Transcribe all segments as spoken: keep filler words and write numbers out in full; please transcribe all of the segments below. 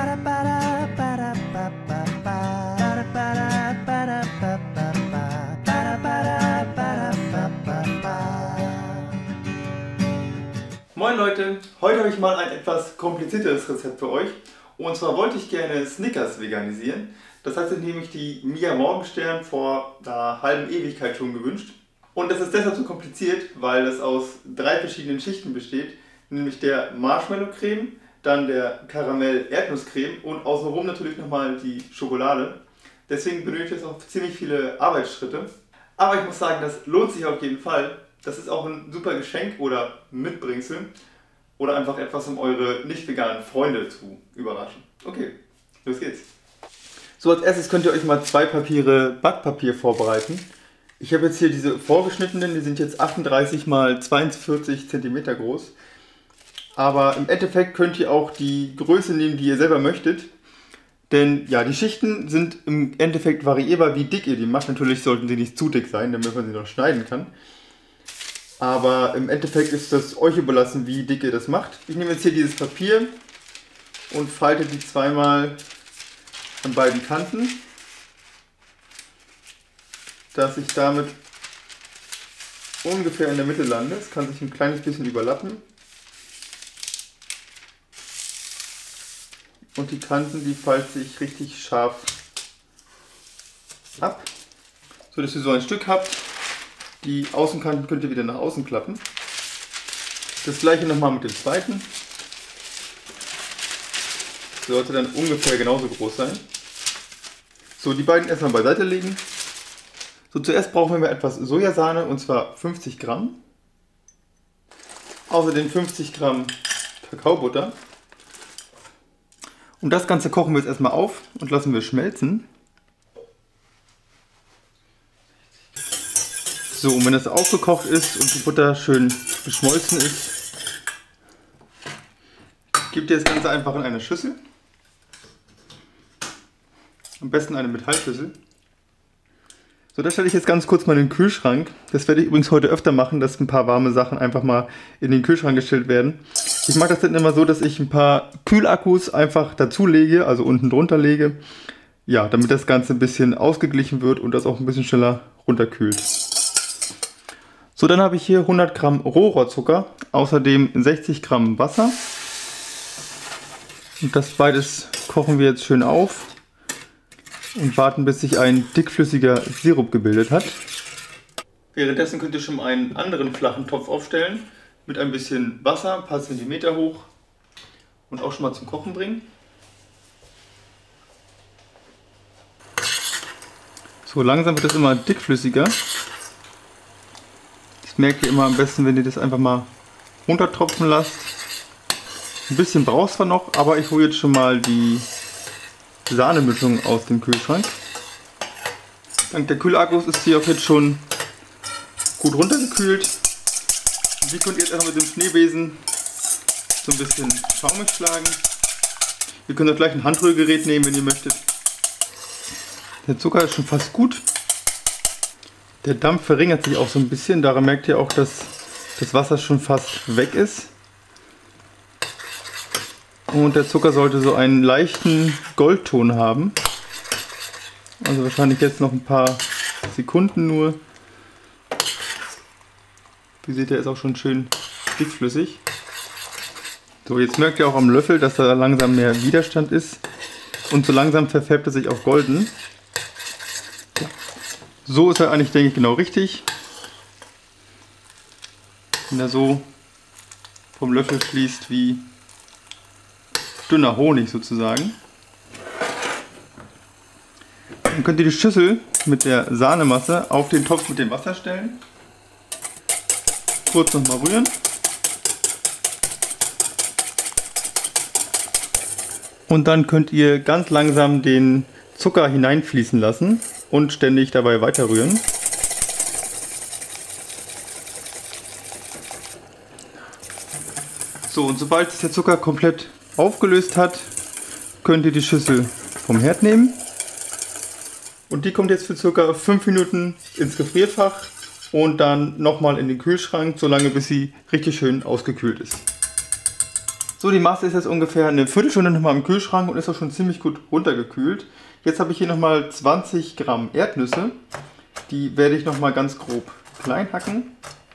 Moin Leute, heute habe ich mal ein etwas komplizierteres Rezept für euch. Und zwar wollte ich gerne Snickers veganisieren. Das hat sich nämlich die Mia Morgenstern vor einer halben Ewigkeit schon gewünscht. Und das ist deshalb so kompliziert, weil es aus drei verschiedenen Schichten besteht. Nämlich der Marshmallow-Creme, dann der Karamell-Erdnusscreme und außenrum natürlich nochmal die Schokolade. Deswegen benötigt es auch ziemlich viele Arbeitsschritte. Aber ich muss sagen, das lohnt sich auf jeden Fall. Das ist auch ein super Geschenk oder Mitbringsel. Oder einfach etwas, um eure nicht veganen Freunde zu überraschen. Okay, los geht's. So, als erstes könnt ihr euch mal zwei Papiere Backpapier vorbereiten. Ich habe jetzt hier diese vorgeschnittenen, die sind jetzt achtunddreißig mal zweiundvierzig Zentimeter groß. Aber im Endeffekt könnt ihr auch die Größe nehmen, die ihr selber möchtet. Denn ja, die Schichten sind im Endeffekt variierbar, wie dick ihr die macht. Natürlich sollten sie nicht zu dick sein, damit man sie noch schneiden kann. Aber im Endeffekt ist das euch überlassen, wie dick ihr das macht. Ich nehme jetzt hier dieses Papier und falte die zweimal an beiden Kanten, dass ich damit ungefähr in der Mitte lande. Es kann sich ein kleines bisschen überlappen. Und die Kanten, die falte ich richtig scharf ab, so dass ihr so ein Stück habt. Die Außenkanten könnt ihr wieder nach außen klappen. Das gleiche nochmal mit dem zweiten. Sollte dann ungefähr genauso groß sein. So, die beiden erstmal beiseite legen. So, zuerst brauchen wir etwas Sojasahne, und zwar fünfzig Gramm. Außerdem fünfzig Gramm Kakaobutter. Und das Ganze kochen wir jetzt erstmal auf und lassen wir schmelzen. So, und wenn das aufgekocht ist und die Butter schön geschmolzen ist, gebt ihr das Ganze einfach in eine Schüssel. Am besten eine Metallschüssel. So, das stelle ich jetzt ganz kurz mal in den Kühlschrank. Das werde ich übrigens heute öfter machen, dass ein paar warme Sachen einfach mal in den Kühlschrank gestellt werden. Ich mache das dann immer so, dass ich ein paar Kühlakkus einfach dazu lege, also unten drunter lege. Ja, damit das Ganze ein bisschen ausgeglichen wird und das auch ein bisschen schneller runterkühlt. So, dann habe ich hier hundert Gramm Rohrzucker, außerdem sechzig Gramm Wasser. Und das beides kochen wir jetzt schön auf und warten, bis sich ein dickflüssiger Sirup gebildet hat. Währenddessen könnt ihr schon mal einen anderen flachen Topf aufstellen, mit ein bisschen Wasser, ein paar Zentimeter hoch, und auch schon mal zum Kochen bringen. So, langsam wird das immer dickflüssiger. Das merkt ihr immer am besten, wenn ihr das einfach mal runtertropfen lasst. Ein bisschen braucht es zwar noch, aber ich hole jetzt schon mal die Sahnemischung aus dem Kühlschrank. Dank der Kühlakkus ist sie auch jetzt schon gut runtergekühlt. Und die könnt ihr jetzt einfach mit dem Schneebesen so ein bisschen schaumig schlagen. Ihr könnt auch gleich ein Handrührgerät nehmen, wenn ihr möchtet. Der Zucker ist schon fast gut. Der Dampf verringert sich auch so ein bisschen. Daran merkt ihr auch, dass das Wasser schon fast weg ist. Und der Zucker sollte so einen leichten Goldton haben. Also wahrscheinlich jetzt noch ein paar Sekunden nur. Wie seht ihr, ist auch schon schön dickflüssig. So, jetzt merkt ihr auch am Löffel, dass da langsam mehr Widerstand ist. Und so langsam verfärbt er sich auf golden. So ist er eigentlich, denke ich, genau richtig. Wenn er so vom Löffel fließt wie dünner Honig sozusagen. Dann könnt ihr die Schüssel mit der Sahnemasse auf den Topf mit dem Wasser stellen. Kurz nochmal rühren. Und dann könnt ihr ganz langsam den Zucker hineinfließen lassen und ständig dabei weiter rühren. So, und sobald sich der Zucker komplett aufgelöst hat, könnt ihr die Schüssel vom Herd nehmen. Und die kommt jetzt für ca. fünf Minuten ins Gefrierfach und dann nochmal in den Kühlschrank, solange bis sie richtig schön ausgekühlt ist. So, die Masse ist jetzt ungefähr eine Viertelstunde nochmal im Kühlschrank und ist auch schon ziemlich gut runtergekühlt. Jetzt habe ich hier nochmal zwanzig Gramm Erdnüsse. Die werde ich nochmal ganz grob klein hacken.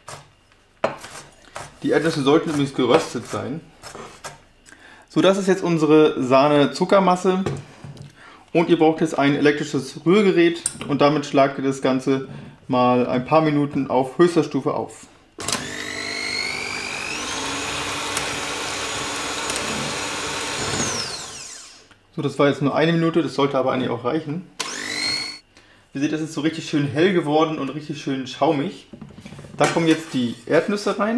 Die Erdnüsse sollten übrigens geröstet sein. So, das ist jetzt unsere Sahne-Zuckermasse. Und ihr braucht jetzt ein elektrisches Rührgerät und damit schlagt ihr das Ganze mal ein paar Minuten auf höchster Stufe auf. So, das war jetzt nur eine Minute, das sollte aber eigentlich auch reichen. Ihr seht, das ist so richtig schön hell geworden und richtig schön schaumig. Da kommen jetzt die Erdnüsse rein.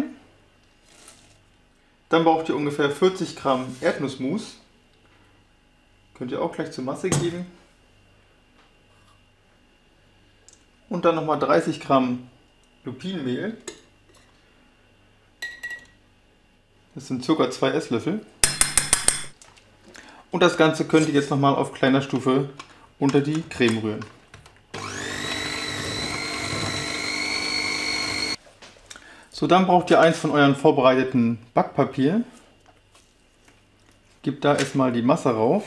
Dann braucht ihr ungefähr vierzig Gramm Erdnussmus. Könnt ihr auch gleich zur Masse geben. Und dann nochmal dreißig Gramm Lupinenmehl. Das sind ca. zwei Esslöffel. Und das Ganze könnt ihr jetzt nochmal auf kleiner Stufe unter die Creme rühren. So, dann braucht ihr eins von euren vorbereiteten Backpapier. Gebt da erstmal die Masse rauf.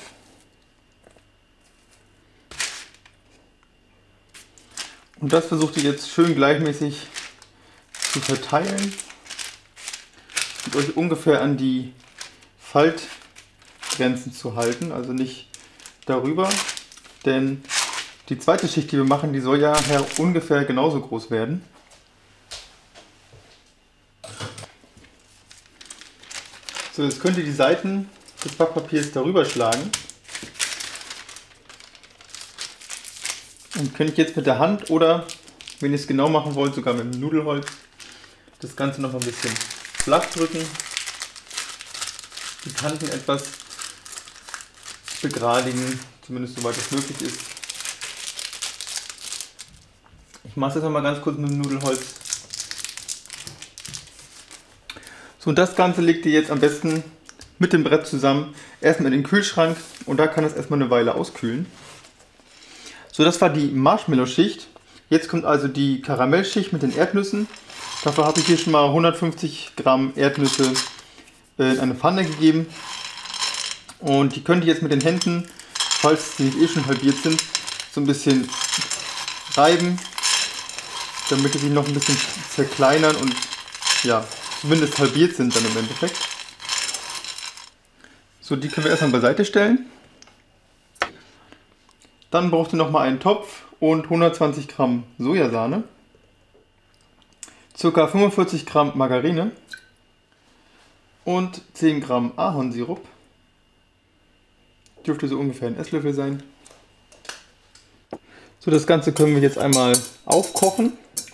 Und das versucht ihr jetzt schön gleichmäßig zu verteilen und euch ungefähr an die Faltgrenzen zu halten, also nicht darüber, denn die zweite Schicht, die wir machen, die soll ja ungefähr genauso groß werden. So, jetzt könnt ihr die Seiten des Backpapiers darüber schlagen. Und könnt ihr jetzt mit der Hand oder, wenn ihr es genau machen wollt, sogar mit dem Nudelholz, das Ganze noch ein bisschen flach drücken. Die Kanten etwas begradigen, zumindest soweit es möglich ist. Ich mache es jetzt noch mal ganz kurz mit dem Nudelholz. So, und das Ganze legt ihr jetzt am besten mit dem Brett zusammen erstmal in den Kühlschrank und da kann es erstmal eine Weile auskühlen. So, das war die Marshmallow-Schicht. Jetzt kommt also die Karamellschicht mit den Erdnüssen. Dafür habe ich hier schon mal hundertfünfzig Gramm Erdnüsse in eine Pfanne gegeben. Und die könnt ihr jetzt mit den Händen, falls sie nicht eh schon halbiert sind, so ein bisschen reiben, damit sie sich noch ein bisschen zerkleinern und ja, zumindest halbiert sind dann im Endeffekt. So, die können wir erstmal beiseite stellen. Dann braucht ihr nochmal einen Topf und hundertzwanzig Gramm Sojasahne, ca. fünfundvierzig Gramm Margarine und zehn Gramm Ahornsirup. Dürfte so ungefähr ein Esslöffel sein. So, das Ganze können wir jetzt einmal aufkochen.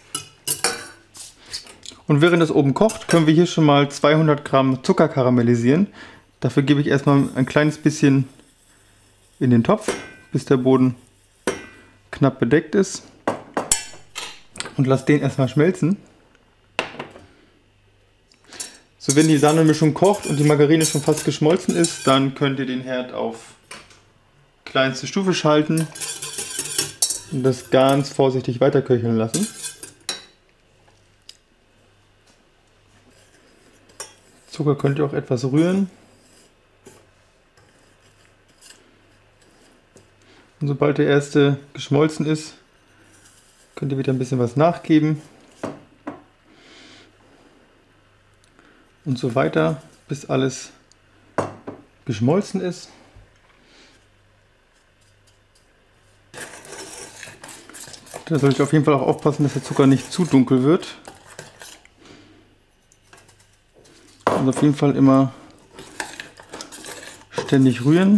Und während es oben kocht, können wir hier schon mal zweihundert Gramm Zucker karamellisieren. Dafür gebe ich erstmal ein kleines bisschen in den Topf, bis der Boden knapp bedeckt ist, und lasse den erstmal schmelzen. So, wenn die Sahnemischung kocht und die Margarine schon fast geschmolzen ist, dann könnt ihr den Herd auf kleinste Stufe schalten und das ganz vorsichtig weiterköcheln lassen. Zucker könnt ihr auch etwas rühren. Und sobald der erste geschmolzen ist, könnt ihr wieder ein bisschen was nachgeben. Und so weiter, bis alles geschmolzen ist. Da sollte ich auf jeden Fall auch aufpassen, dass der Zucker nicht zu dunkel wird. Also auf jeden Fall immer ständig rühren.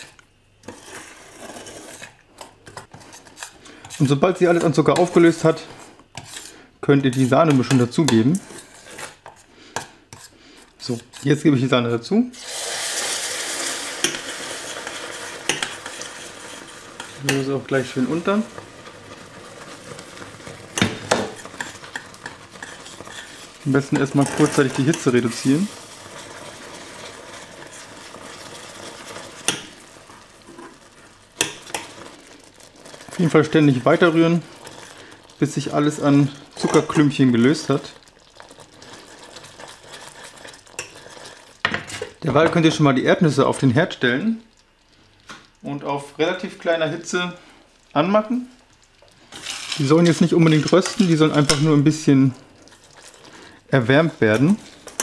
Und sobald sich alles an Zucker aufgelöst hat, könnt ihr die Sahnemischung dazugeben. So, jetzt gebe ich die Sahne dazu. Ich rühre sie auch gleich schön unter. Am besten erstmal kurzzeitig die Hitze reduzieren. Auf jeden Fall ständig weiter rühren, bis sich alles an Zuckerklümpchen gelöst hat. Derweil könnt ihr schon mal die Erdnüsse auf den Herd stellen und auf relativ kleiner Hitze anmachen. Die sollen jetzt nicht unbedingt rösten, die sollen einfach nur ein bisschen erwärmt werden,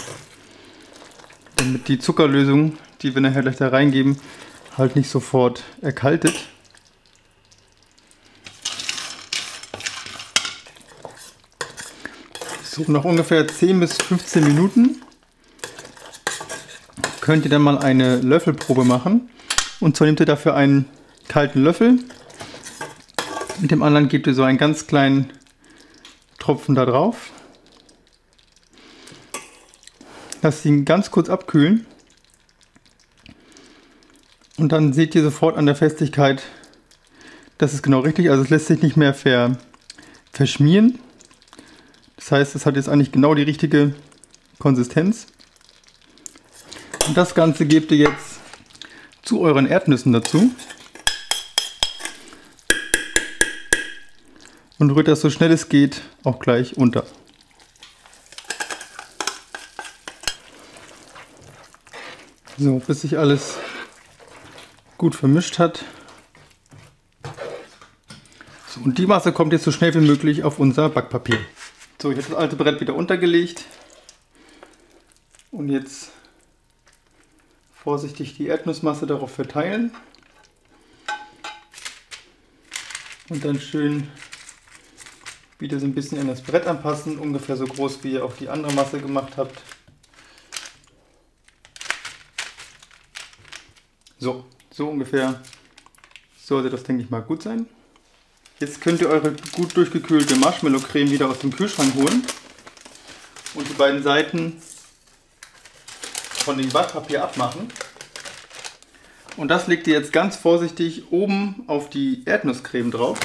damit die Zuckerlösung, die wir nachher gleich da reingeben, halt nicht sofort erkaltet. So, nach ungefähr zehn bis fünfzehn Minuten könnt ihr dann mal eine Löffelprobe machen. Und zwar nehmt ihr dafür einen kalten Löffel. Mit dem anderen gebt ihr so einen ganz kleinen Tropfen da drauf. Lasst ihn ganz kurz abkühlen. Und dann seht ihr sofort an der Festigkeit, das ist genau richtig. Also es lässt sich nicht mehr ver, verschmieren. Das heißt, es hat jetzt eigentlich genau die richtige Konsistenz. Und das Ganze gebt ihr jetzt zu euren Erdnüssen dazu. Und rührt das so schnell es geht auch gleich unter. So, bis sich alles gut vermischt hat. So, und die Masse kommt jetzt so schnell wie möglich auf unser Backpapier. So, ich habe das alte Brett wieder untergelegt und jetzt vorsichtig die Erdnussmasse darauf verteilen und dann schön wieder so ein bisschen an das Brett anpassen, ungefähr so groß wie ihr auch die andere Masse gemacht habt. So, so ungefähr sollte das, denke ich mal, gut sein. Jetzt könnt ihr eure gut durchgekühlte Marshmallow-Creme wieder aus dem Kühlschrank holen und die beiden Seiten von dem Backpapier abmachen. Und das legt ihr jetzt ganz vorsichtig oben auf die Erdnusscreme drauf.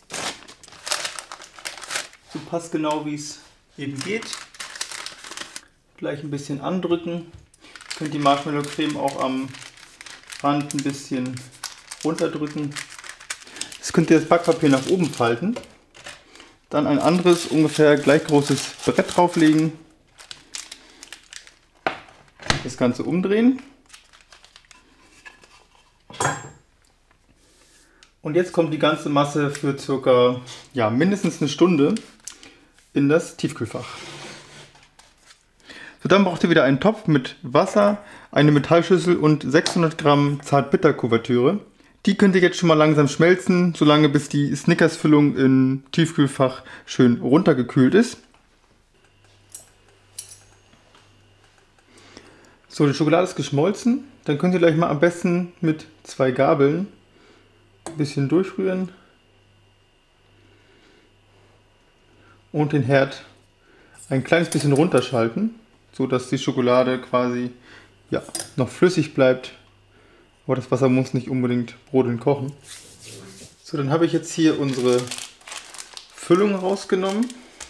So passgenau wie es eben geht. Gleich ein bisschen andrücken. Ihr könnt die Marshmallow-Creme auch am Rand ein bisschen runterdrücken. Jetzt könnt ihr das Backpapier nach oben falten, dann ein anderes, ungefähr gleich großes Brett drauflegen, das Ganze umdrehen und jetzt kommt die ganze Masse für circa ja, mindestens eine Stunde in das Tiefkühlfach. So, dann braucht ihr wieder einen Topf mit Wasser, eine Metallschüssel und sechshundert Gramm Zartbitterkuvertüre. Die könnt ihr jetzt schon mal langsam schmelzen, solange bis die Snickers-Füllung im Tiefkühlfach schön runtergekühlt ist. So, die Schokolade ist geschmolzen. Dann könnt ihr gleich mal am besten mit zwei Gabeln ein bisschen durchrühren und den Herd ein kleines bisschen runterschalten, so dass die Schokolade quasi ja, noch flüssig bleibt. Aber das Wasser muss nicht unbedingt brodelnd kochen. So, dann habe ich jetzt hier unsere Füllung rausgenommen.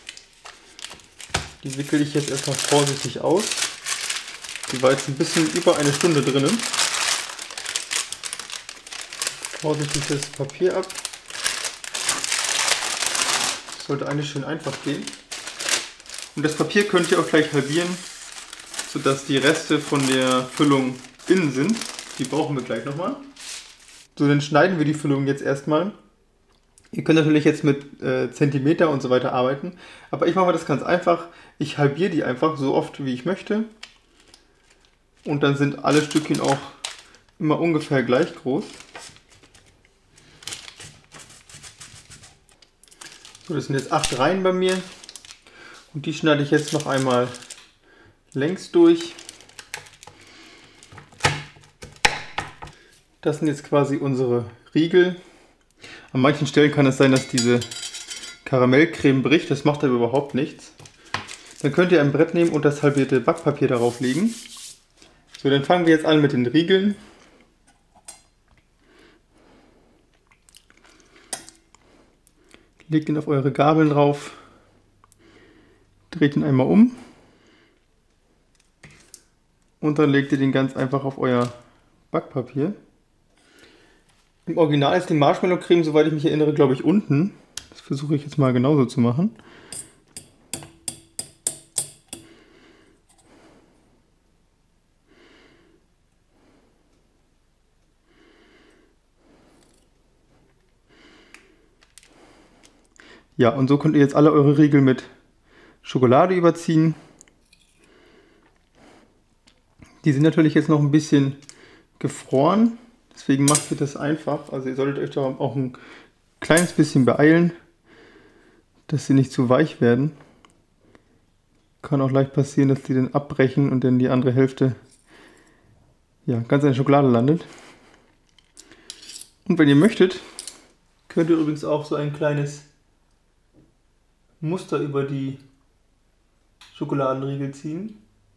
Die wickele ich jetzt erstmal vorsichtig aus. Die war jetzt ein bisschen über eine Stunde drinnen. Vorsichtig das Papier ab. Das sollte eigentlich schön einfach gehen. Und das Papier könnt ihr auch gleich halbieren, sodass die Reste von der Füllung innen sind. Die brauchen wir gleich nochmal. So, dann schneiden wir die Füllung jetzt erstmal. Ihr könnt natürlich jetzt mit äh, Zentimeter und so weiter arbeiten, aber ich mache das ganz einfach. Ich halbiere die einfach so oft wie ich möchte und dann sind alle Stückchen auch immer ungefähr gleich groß. So, das sind jetzt acht Reihen bei mir und die schneide ich jetzt noch einmal längs durch. Das sind jetzt quasi unsere Riegel. An manchen Stellen kann es sein, dass diese Karamellcreme bricht. Das macht aber überhaupt nichts. Dann könnt ihr ein Brett nehmen und das halbierte Backpapier darauf legen. So, dann fangen wir jetzt an mit den Riegeln. Legt ihn auf eure Gabeln drauf. Dreht ihn einmal um. Und dann legt ihr den ganz einfach auf euer Backpapier. Im Original ist die Marshmallow-Creme, soweit ich mich erinnere, glaube ich, unten. Das versuche ich jetzt mal genauso zu machen. Ja, und so könnt ihr jetzt alle eure Riegel mit Schokolade überziehen. Die sind natürlich jetzt noch ein bisschen gefroren, deswegen macht ihr das einfach. Also ihr solltet euch da auch ein kleines bisschen beeilen, dass sie nicht zu weich werden. Kann auch leicht passieren, dass die dann abbrechen und dann die andere Hälfte ja, ganz in der Schokolade landet. Und wenn ihr möchtet, könnt ihr übrigens auch so ein kleines Muster über die Schokoladenriegel ziehen.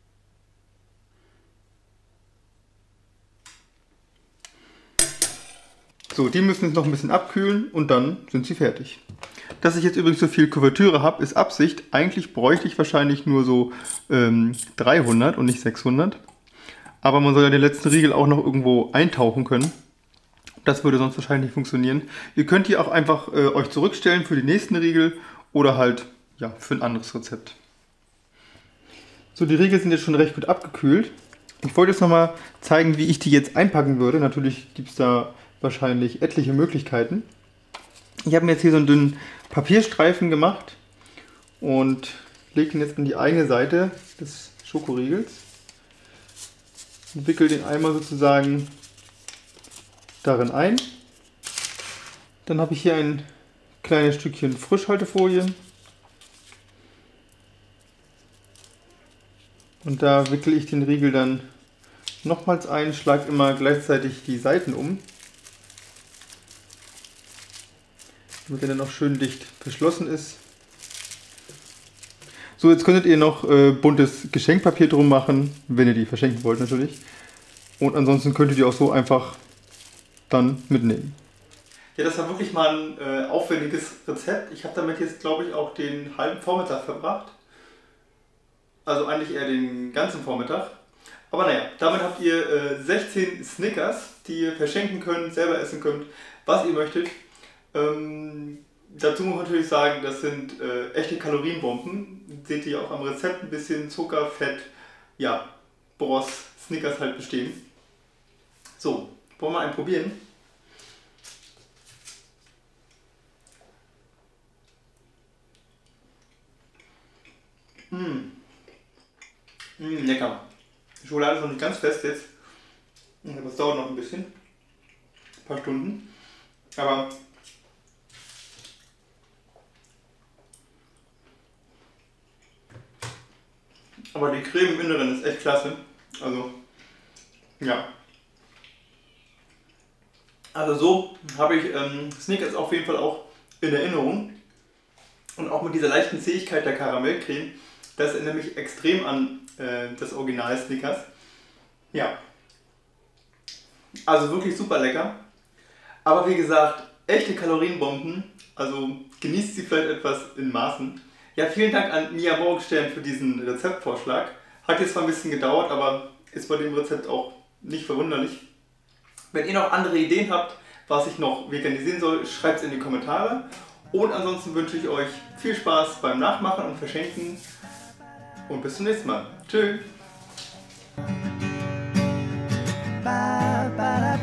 So, die müssen jetzt noch ein bisschen abkühlen und dann sind sie fertig. Dass ich jetzt übrigens so viel Kuvertüre habe, ist Absicht. Eigentlich bräuchte ich wahrscheinlich nur so ähm, dreihundert und nicht sechshundert. Aber man soll ja den letzten Riegel auch noch irgendwo eintauchen können. Das würde sonst wahrscheinlich nicht funktionieren. Ihr könnt die auch einfach äh, euch zurückstellen für die nächsten Riegel oder halt ja, für ein anderes Rezept. So, die Riegel sind jetzt schon recht gut abgekühlt. Ich wollte jetzt nochmal zeigen, wie ich die jetzt einpacken würde. Natürlich gibt es da wahrscheinlich etliche Möglichkeiten. Ich habe mir jetzt hier so einen dünnen Papierstreifen gemacht und lege ihn jetzt an die eine Seite des Schokoriegels und wickel den einmal sozusagen darin ein. Dann habe ich hier ein kleines Stückchen Frischhaltefolie und da wickel ich den Riegel dann nochmals ein, schlage immer gleichzeitig die Seiten um, damit er dann auch schön dicht verschlossen ist. So, jetzt könntet ihr noch äh, buntes Geschenkpapier drum machen, wenn ihr die verschenken wollt natürlich. Und ansonsten könntet ihr auch so einfach dann mitnehmen. Ja, das war wirklich mal ein äh, aufwendiges Rezept. Ich habe damit jetzt, glaube ich, auch den halben Vormittag verbracht. Also eigentlich eher den ganzen Vormittag. Aber naja, damit habt ihr äh, sechzehn Snickers, die ihr verschenken könnt, selber essen könnt, was ihr möchtet. Ähm, dazu muss man natürlich sagen, das sind äh, echte Kalorienbomben. Seht ihr auch am Rezept, ein bisschen Zucker, Fett, ja, woraus Snickers halt bestehen. So, wollen wir einen probieren? Mmh. Mmh, lecker. Die Schokolade ist noch nicht ganz fest jetzt. Das dauert noch ein bisschen. Ein paar Stunden. Aber Aber die Creme im Inneren ist echt klasse. Also, ja. Also so habe ich ähm, Snickers auf jeden Fall auch in Erinnerung. Und auch mit dieser leichten Zähigkeit der Karamellcreme. Das erinnert mich extrem an äh, das Original Snickers. Ja. Also wirklich super lecker. Aber wie gesagt, echte Kalorienbomben. Also genießt sie vielleicht etwas in Maßen. Ja, vielen Dank an Mia Morgenstern für diesen Rezeptvorschlag. Hat jetzt zwar ein bisschen gedauert, aber ist bei dem Rezept auch nicht verwunderlich. Wenn ihr noch andere Ideen habt, was ich noch veganisieren soll, schreibt es in die Kommentare. Und ansonsten wünsche ich euch viel Spaß beim Nachmachen und Verschenken. Und bis zum nächsten Mal. Tschüss.